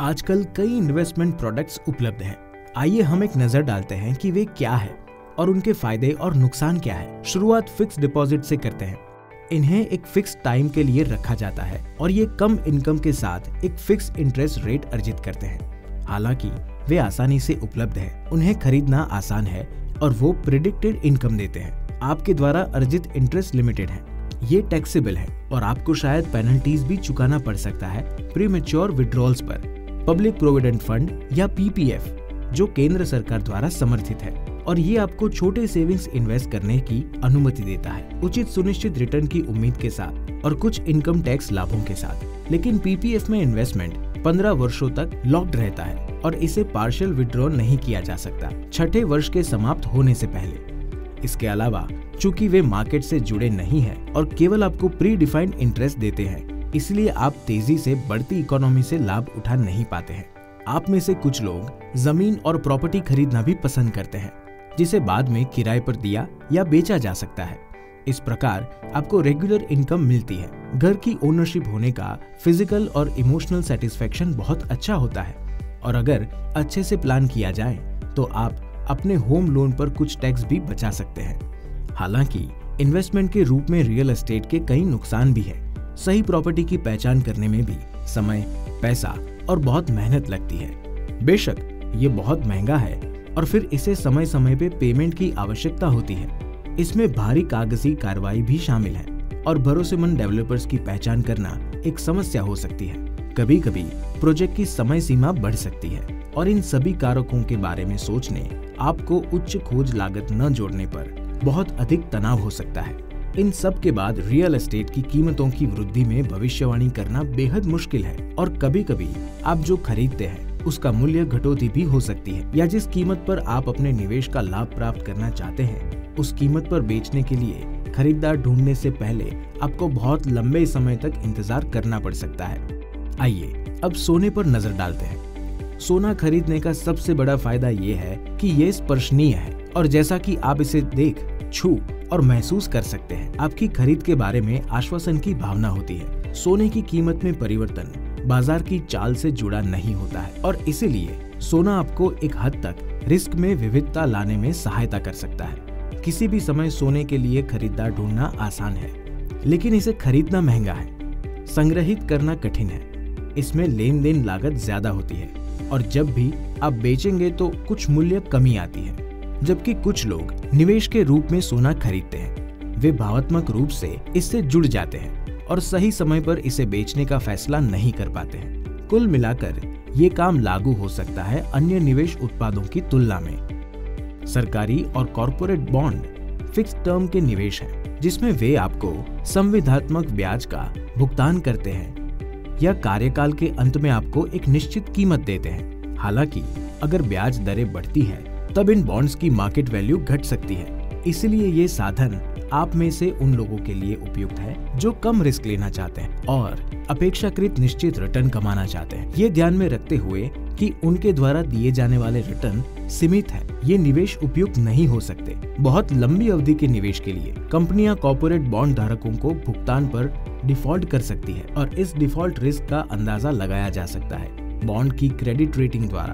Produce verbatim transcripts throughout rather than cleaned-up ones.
आजकल कई investment products उपलब्ध हैं। आइए हम एक नजर डालते हैं कि वे क्या है और उनके फायदे और नुकसान क्या है। शुरुआत फिक्स डिपॉजिट से करते हैं। इन्हें एक फिक्स टाइम के लिए रखा जाता है और ये कम इनकम के साथ एक फिक्स इंटरेस्ट रेट अर्जित करते हैं। हालांकि वे आसानी से उपलब्ध है, उन्हें खरीदना आसान है और वो प्रिडिक्टेड इनकम देते हैं। आपके द्वारा अर्जित इंटरेस्ट लिमिटेड है, ये टैक्सेबल है और आपको शायद पेनल्टीज भी चुकाना पड़ सकता है प्रीमेच्योर विड्रॉल्स पर। पब्लिक प्रोविडेंट फंड या पीपीएफ जो केंद्र सरकार द्वारा समर्थित है और ये आपको छोटे सेविंग्स इन्वेस्ट करने की अनुमति देता है, उचित सुनिश्चित रिटर्न की उम्मीद के साथ और कुछ इनकम टैक्स लाभों के साथ। लेकिन पीपीएफ में इन्वेस्टमेंट पंद्रह वर्षों तक लॉक्ड रहता है और इसे पार्शियल विड्रॉ नहीं किया जा सकता छठे वर्ष के समाप्त होने से पहले। इसके अलावा चूंकि वे मार्केट से जुड़े नहीं हैं और केवल आपको प्री डिफाइंड इंटरेस्ट देते हैं, इसलिए आप तेजी से बढ़ती इकोनॉमी से लाभ उठा नहीं पाते हैं। आप में से कुछ लोग जमीन और प्रॉपर्टी खरीदना भी पसंद करते हैं, जिसे बाद में किराए पर दिया या बेचा जा सकता है। इस प्रकार आपको रेगुलर इनकम मिलती है। घर की ओनरशिप होने का फिजिकल और इमोशनल सेटिस्फेक्शन बहुत अच्छा होता है और अगर अच्छे से प्लान किया जाए तो आप अपने होम लोन पर कुछ टैक्स भी बचा सकते हैं। हालांकि इन्वेस्टमेंट के रूप में रियल एस्टेट के कई नुकसान भी है। सही प्रॉपर्टी की पहचान करने में भी समय, पैसा और बहुत मेहनत लगती है। बेशक ये बहुत महंगा है और फिर इसे समय समय पे पेमेंट की आवश्यकता होती है। इसमें भारी कागजी कार्रवाई भी शामिल है और भरोसेमंद डेवलपर्स की पहचान करना एक समस्या हो सकती है। कभी कभी प्रोजेक्ट की समय सीमा बढ़ सकती है और इन सभी कारकों के बारे में सोचने आपको उच्च खोज लागत न जोड़ने पर बहुत अधिक तनाव हो सकता है। इन सब के बाद रियल एस्टेट की कीमतों की वृद्धि में भविष्यवाणी करना बेहद मुश्किल है और कभी कभी आप जो खरीदते हैं उसका मूल्य घटोती भी हो सकती है या जिस कीमत पर आप अपने निवेश का लाभ प्राप्त करना चाहते हैं उस कीमत पर बेचने के लिए खरीदार ढूंढने से पहले आपको बहुत लंबे समय तक इंतजार करना पड़ सकता है। आइए अब सोने पर नजर डालते हैं। सोना खरीदने का सबसे बड़ा फायदा ये है कि ये स्पर्शनीय है और जैसा कि आप इसे देख, छू और महसूस कर सकते हैं, आपकी खरीद के बारे में आश्वासन की भावना होती है। सोने की कीमत में परिवर्तन बाजार की चाल से जुड़ा नहीं होता है और इसीलिए सोना आपको एक हद तक रिस्क में विविधता लाने में सहायता कर सकता है। किसी भी समय सोने के लिए खरीदार ढूंढना आसान है, लेकिन इसे खरीदना महंगा है। संग्रहित करना कठिन है, इसमें लेन देन लागत ज्यादा होती है और जब भी आप बेचेंगे तो कुछ मूल्य कमी आती है। जबकि कुछ लोग निवेश के रूप में सोना खरीदते हैं, वे भावनात्मक रूप से इससे जुड़ जाते हैं और सही समय पर इसे बेचने का फैसला नहीं कर पाते हैं। कुल मिलाकर ये काम लागू हो सकता है अन्य निवेश उत्पादों की तुलना में। सरकारी और कॉर्पोरेट बॉन्ड फिक्स टर्म के निवेश हैं, जिसमें वे आपको संविदात्मक ब्याज का भुगतान करते हैं या कार्यकाल के अंत में आपको एक निश्चित कीमत देते हैं। हालांकि अगर ब्याज दरें बढ़ती है तब इन बॉन्ड्स की मार्केट वैल्यू घट सकती है। इसलिए ये साधन आप में से उन लोगों के लिए उपयुक्त है जो कम रिस्क लेना चाहते हैं और अपेक्षाकृत निश्चित रिटर्न कमाना चाहते हैं। ये ध्यान में रखते हुए कि उनके द्वारा दिए जाने वाले रिटर्न सीमित है, ये निवेश उपयुक्त नहीं हो सकते। बहुत लंबी अवधि के निवेश के लिए कंपनियां कॉर्पोरेट बॉन्ड धारकों को भुगतान पर डिफॉल्ट कर सकती है और इस डिफॉल्ट रिस्क का अंदाजा लगाया जा सकता है बॉन्ड की क्रेडिट रेटिंग द्वारा।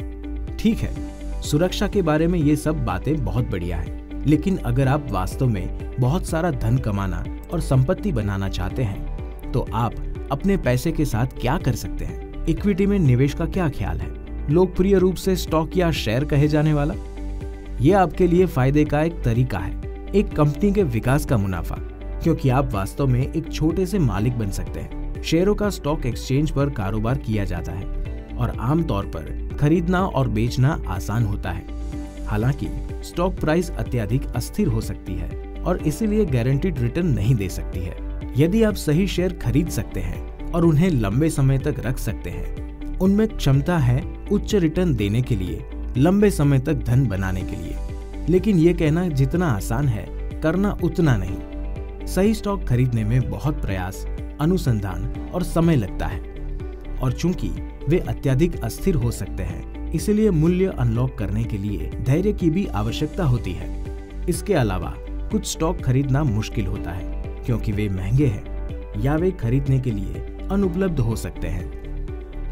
ठीक है, सुरक्षा के बारे में ये सब बातें बहुत बढ़िया है, लेकिन अगर आप वास्तव में बहुत सारा धन कमाना और संपत्ति बनाना चाहते हैं तो आप अपने पैसे के साथ क्या कर सकते हैं? इक्विटी में निवेश का क्या ख्याल है? लोकप्रिय रूप से स्टॉक या शेयर कहे जाने वाला, ये आपके लिए फायदे का एक तरीका है, एक कंपनी के विकास का मुनाफा, क्योंकि आप वास्तव में एक छोटे से मालिक बन सकते हैं। शेयरों का स्टॉक एक्सचेंज पर कारोबार किया जाता है और आमतौर पर खरीदना और बेचना आसान होता है। हालांकि स्टॉक प्राइस अत्यधिक अस्थिर हो सकती है और इसीलिए गारंटीड रिटर्न नहीं दे सकती है। यदि आप सही शेयर खरीद सकते हैं और उन्हें लंबे समय तक रख सकते हैं, उनमें क्षमता है उच्च रिटर्न देने के लिए, लंबे समय तक धन बनाने के लिए। लेकिन ये कहना जितना आसान है, करना उतना नहीं। सही स्टॉक खरीदने में बहुत प्रयास, अनुसंधान और समय लगता है और चूंकि वे अत्यधिक अस्थिर हो सकते हैं, इसलिए मूल्य अनलॉक करने के लिए धैर्य की भी आवश्यकता होती है। इसके अलावा कुछ स्टॉक खरीदना मुश्किल होता है क्योंकि वे महंगे हैं या वे खरीदने के लिए अनुपलब्ध हो सकते हैं।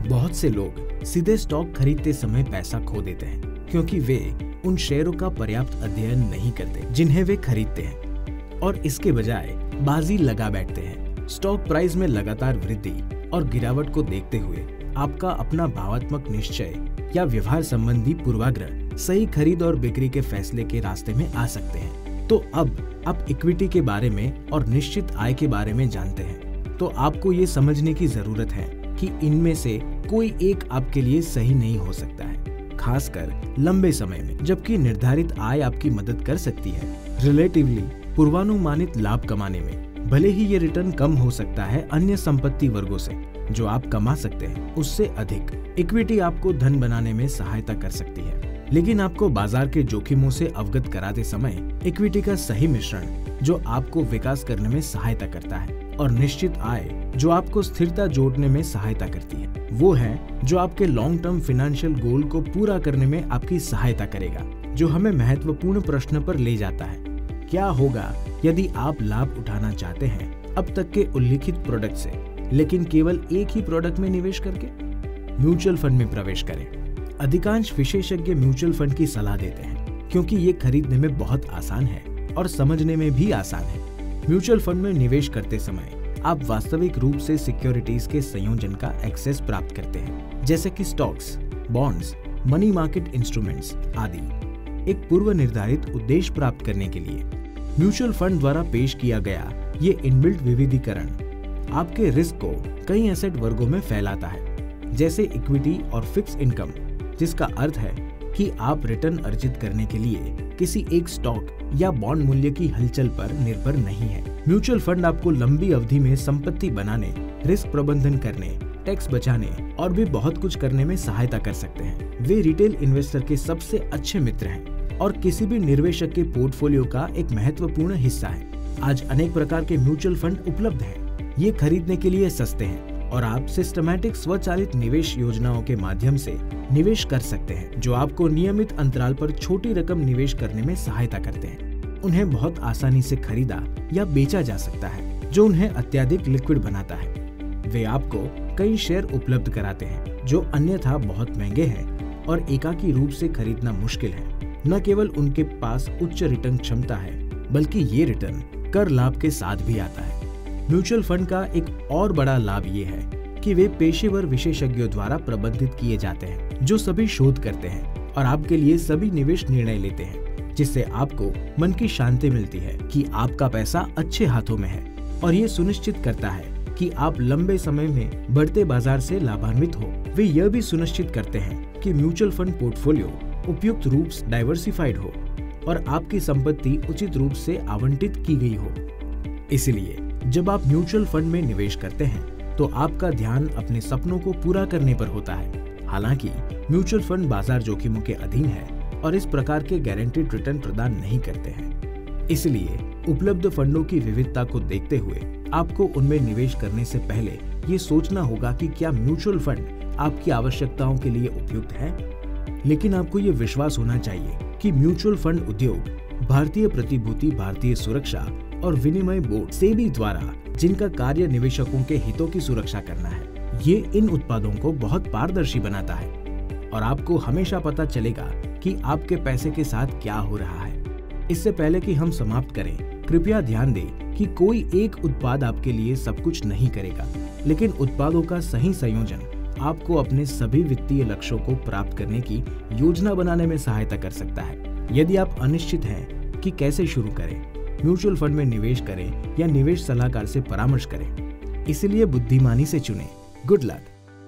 बहुत से लोग सीधे स्टॉक खरीदते समय पैसा खो देते हैं क्योंकि वे उन शेयरों का पर्याप्त अध्ययन नहीं करते जिन्हें वे खरीदते हैं और इसके बजाय बाजी लगा बैठते हैं। स्टॉक प्राइस में लगातार वृद्धि और गिरावट को देखते हुए आपका अपना भावात्मक निश्चय या व्यवहार संबंधी पूर्वाग्रह सही खरीद और बिक्री के फैसले के रास्ते में आ सकते हैं। तो अब आप इक्विटी के बारे में और निश्चित आय के बारे में जानते हैं, तो आपको ये समझने की जरूरत है कि इनमें से कोई एक आपके लिए सही नहीं हो सकता है, खासकर लंबे समय में, जबकि निर्धारित आय आपकी मदद कर सकती है रिलेटिवली पूर्वानुमानित लाभ कमाने में। भले ही ये रिटर्न कम हो सकता है अन्य संपत्ति वर्गों से जो आप कमा सकते हैं उससे अधिक। इक्विटी आपको धन बनाने में सहायता कर सकती है, लेकिन आपको बाजार के जोखिमों से अवगत कराते समय इक्विटी का सही मिश्रण जो आपको विकास करने में सहायता करता है और निश्चित आय जो आपको स्थिरता जोड़ने में सहायता करती है, वो है जो आपके लॉन्ग टर्म फाइनेंशियल गोल को पूरा करने में आपकी सहायता करेगा। जो हमें महत्वपूर्ण प्रश्न पर ले जाता है, क्या होगा यदि आप लाभ उठाना चाहते हैं अब तक के उल्लिखित प्रोडक्ट से, लेकिन केवल एक ही प्रोडक्ट में निवेश करके? म्यूचुअल फंड में प्रवेश करें। अधिकांश विशेषज्ञ म्यूचुअल फंड की सलाह देते हैं क्योंकि ये खरीदने में बहुत आसान है और समझने में भी आसान है। म्यूचुअल फंड में निवेश करते समय आप वास्तविक रूप से सिक्योरिटीज के संयोजन का एक्सेस प्राप्त करते हैं, जैसे कि stocks, bonds, money market instruments आदि। एक पूर्व निर्धारित उद्देश्य प्राप्त करने के लिए म्यूचुअल फंड द्वारा पेश किया गया ये इनबिल्ट विविधीकरण आपके रिस्क को कई एसेट वर्गों में फैलाता है, जैसे इक्विटी और फिक्स इनकम, जिसका अर्थ है कि आप रिटर्न अर्जित करने के लिए किसी एक स्टॉक या बॉन्ड मूल्य की हलचल पर निर्भर नहीं है। म्यूचुअल फंड आपको लंबी अवधि में संपत्ति बनाने, रिस्क प्रबंधन करने, टैक्स बचाने और भी बहुत कुछ करने में सहायता कर सकते हैं। वे रिटेल इन्वेस्टर के सबसे अच्छे मित्र हैं और किसी भी निवेशक के पोर्टफोलियो का एक महत्वपूर्ण हिस्सा है। आज अनेक प्रकार के म्यूचुअल फंड उपलब्ध हैं। ये खरीदने के लिए सस्ते हैं और आप सिस्टमैटिक स्वचालित निवेश योजनाओं के माध्यम से निवेश कर सकते हैं जो आपको नियमित अंतराल पर छोटी रकम निवेश करने में सहायता करते हैं। उन्हें बहुत आसानी से खरीदा या बेचा जा सकता है जो उन्हें अत्यधिक लिक्विड बनाता है। वे आपको कई शेयर उपलब्ध कराते हैं जो अन्यथा बहुत महंगे हैं और एकाकी रूप से खरीदना मुश्किल है। न केवल उनके पास उच्च रिटर्न क्षमता है, बल्कि ये रिटर्न कर लाभ के साथ भी आता है। म्यूचुअल फंड का एक और बड़ा लाभ ये है कि वे पेशेवर विशेषज्ञों द्वारा प्रबंधित किए जाते हैं जो सभी शोध करते हैं और आपके लिए सभी निवेश निर्णय लेते हैं, जिससे आपको मन की शांति मिलती है कि आपका पैसा अच्छे हाथों में है और ये सुनिश्चित करता है कि आप लंबे समय में बढ़ते बाजार से लाभान्वित हो। वे यह भी सुनिश्चित करते हैं कि म्यूचुअल फंड पोर्टफोलियो उपयुक्त रूप से डाइवर्सिफाइड हो और आपकी संपत्ति उचित रूप से आवंटित की गई हो। इसलिए जब आप म्यूचुअल फंड में निवेश करते हैं तो आपका ध्यान अपने सपनों को पूरा करने पर होता है। हालांकि म्यूचुअल फंड बाजार जोखिमों के अधीन है और इस प्रकार के गारंटीड रिटर्न प्रदान नहीं करते हैं। इसलिए उपलब्ध फंडों की विविधता को देखते हुए आपको उनमें निवेश करने से पहले ये सोचना होगा कि क्या म्यूचुअल फंड आपकी आवश्यकताओं के लिए उपयुक्त है। लेकिन आपको ये विश्वास होना चाहिए कि म्यूचुअल फंड उद्योग भारतीय प्रतिभूति, भारतीय सुरक्षा और विनिमय बोर्ड सेबी द्वारा, जिनका कार्य निवेशकों के हितों की सुरक्षा करना है, ये इन उत्पादों को बहुत पारदर्शी बनाता है और आपको हमेशा पता चलेगा कि आपके पैसे के साथ क्या हो रहा है। इससे पहले कि हम समाप्त करें, कृपया ध्यान दें कि कोई एक उत्पाद आपके लिए सब कुछ नहीं करेगा, लेकिन उत्पादों का सही संयोजन आपको अपने सभी वित्तीय लक्ष्यों को प्राप्त करने की योजना बनाने में सहायता कर सकता है। यदि आप अनिश्चित हैं कि कैसे शुरू करें, म्यूचुअल फंड में निवेश करें या निवेश सलाहकार से परामर्श करें, इसलिए बुद्धिमानी से चुनें। Good luck.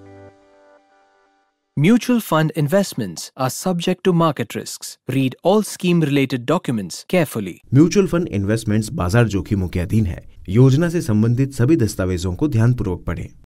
Mutual fund investments are subject to market risks. Read all scheme-related documents carefully. Mutual fund investments बाजार जोखिमों के अधीन है। योजना से संबंधित सभी दस्तावेजों को ध्यानपूर्वक पढ़ें।